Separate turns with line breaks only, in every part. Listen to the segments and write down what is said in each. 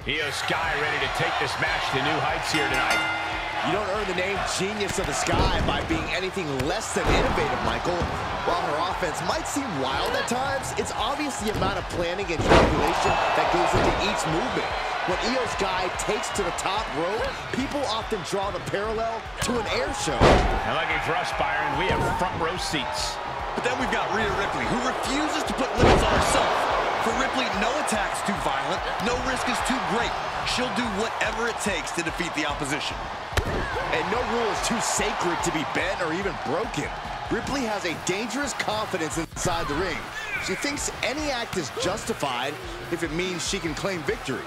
Iyo Sky ready to take this match to new heights here tonight.
You don't earn the name Genius of the Sky by being anything less than innovative, Michael. While her offense might seem wild at times, it's obvious the amount of planning and calculation that goes into each movement. When Iyo Sky takes to the top rope, people often draw the parallel to an air show.
And lucky for us, Byron, we have front row seats.
But then we've got Rhea Rippley, who refuses to put limits on herself. For Ripley, no attack's too violent, no risk is too great. She'll do whatever it takes to defeat the opposition.
And no rule is too sacred to be bent or even broken. Ripley has a dangerous confidence inside the ring. She thinks any act is justified if it means she can claim victory.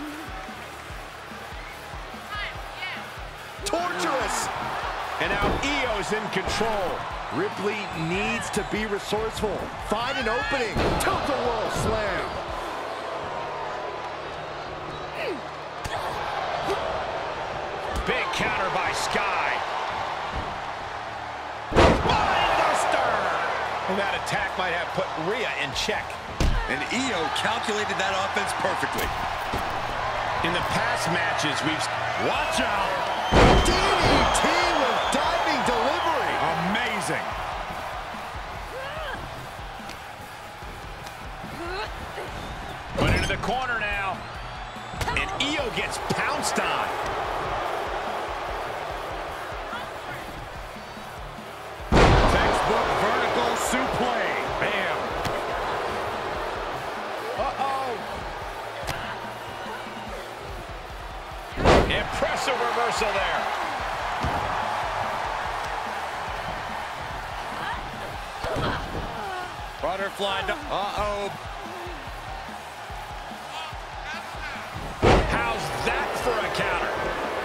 Torturous!
And now Io's in control.
Ripley needs to be resourceful. Find an opening. Tilt-a-whirl slam.
Big counter by Sky. Spinebuster! And that attack might have put Rhea in check.
And Iyo calculated that offense perfectly.
In the past matches, we've... Watch out!
DDT with diving delivery.
Amazing. Put into the corner now. And Iyo gets pounced on.
Textbook vertical suplex.
Bam. Uh-oh. Impressive reversal there.
Butterfly. Uh-oh.
How's that for a counter?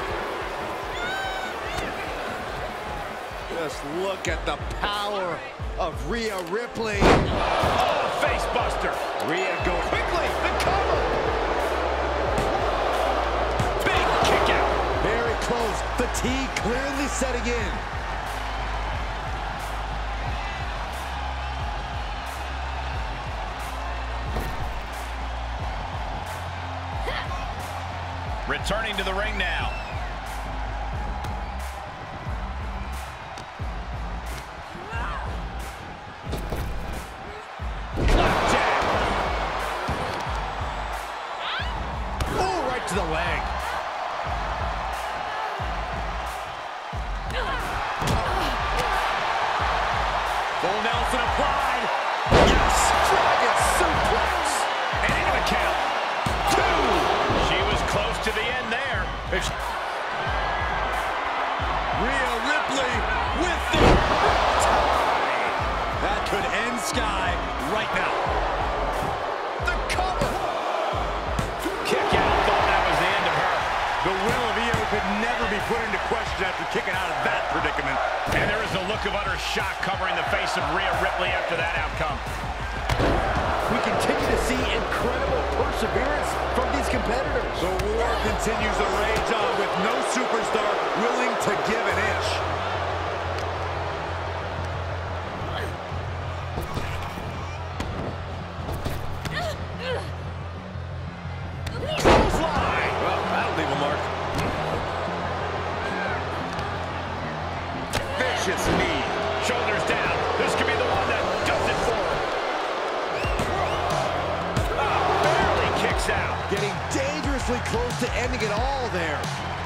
Just look at the power of Rhea Ripley.
Oh, face buster.
Rhea going quickly. The cover.
Big kick out.
Very close. Fatigue clearly setting in.
Returning to the ring now. Flapjack. Oh, right to the leg.
Full Nelson applied.
Yes! Dragon suplex.
And into the count. 2. She was close to the end there.
Rhea Ripley with the tie. That could end Sky right now.
The cover.
Kick out. Thought that was the end of her.
The will of Iyo could never be put into question after kicking out of that predicament.
And there is a look of utter shock covering the face of Rhea Ripley after that outcome.
We continue to see incredible perseverance from these competitors.
The war continues to rage on with no superstar willing to give an inch.
Fly.
Well, that'll leave a mark. Vicious knee.
Shoulders down. This could be the one that does it for her. Barely kicks out.
Getting dangerously close to ending it all there.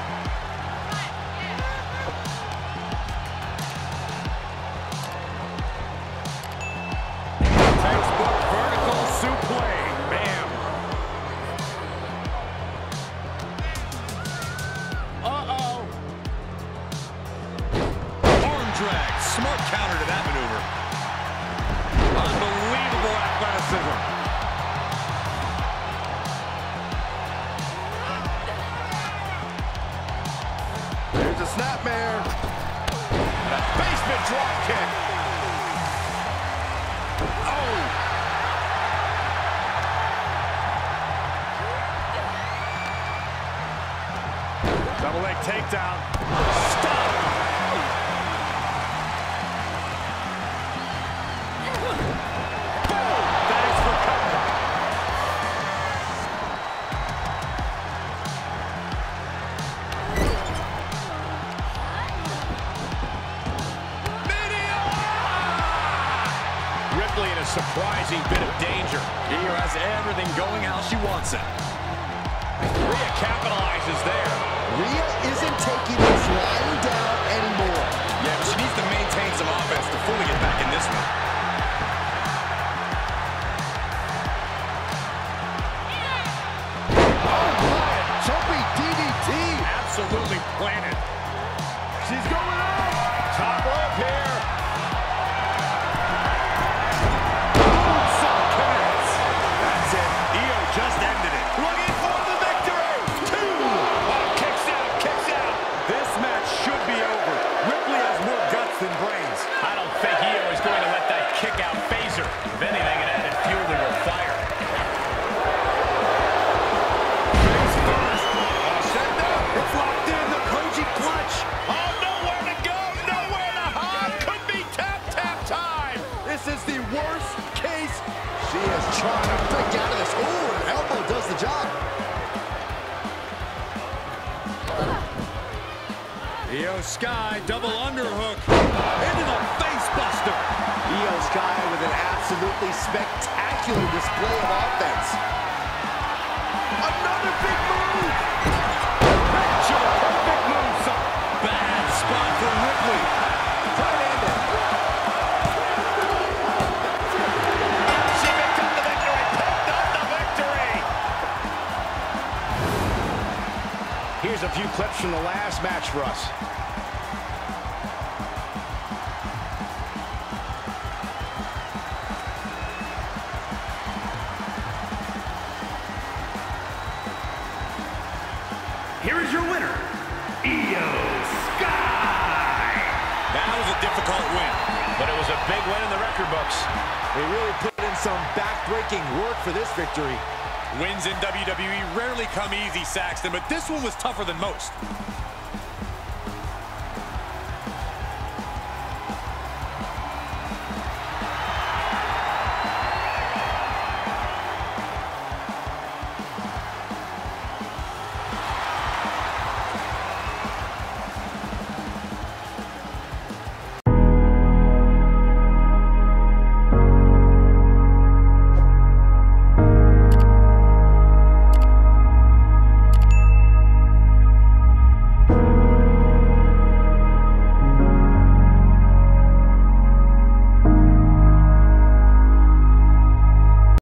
Textbook vertical suplex. Bam.
Uh-oh.
Arm drag. Smart counter to that maneuver. Unbelievable athleticism.
There's a snapmare.
A basement drop kick. Oh.
Double leg takedown.
Stop. Ripley in a surprising bit of danger.
Iyo has everything going how she wants it.
Rhea capitalizes there.
Rhea isn't taking this lying down anymore.
Yeah, but she needs to maintain some offense to fully get back in this one.
Jumping DDT.
Absolutely planted.
She's going up.
Top rope here.
That's it. Iyo just ended it.
Looking for the victory. 2. Oh, kicks out, kicks out.
This match should be over. Ripley has more guts than brains.
I don't think Iyo is going to let that kick out phase her. If anything, it added fuel to her fire.
Face first. Send up. It's locked in. The Koji clutch.
Oh, nowhere to go, nowhere to hide. Could be tap time.
This is the worst case.
She is trying to break out of this. Ooh, an elbow does the job.
Iyo Sky double underhook into the face buster.
Iyo Sky with an absolutely spectacular display of offense.
Another big move. Picture perfect move, son. Bad spot for Ripley.
Right-handed.
She picked up the victory, picked up the victory. Here's a few clips from the last match for us.
Here is your winner, Iyo Sky.
That was a difficult win.
But it was a big win in the record books.
They really put in some back-breaking work for this victory.
Wins in WWE rarely come easy, Saxton, but this one was tougher than most.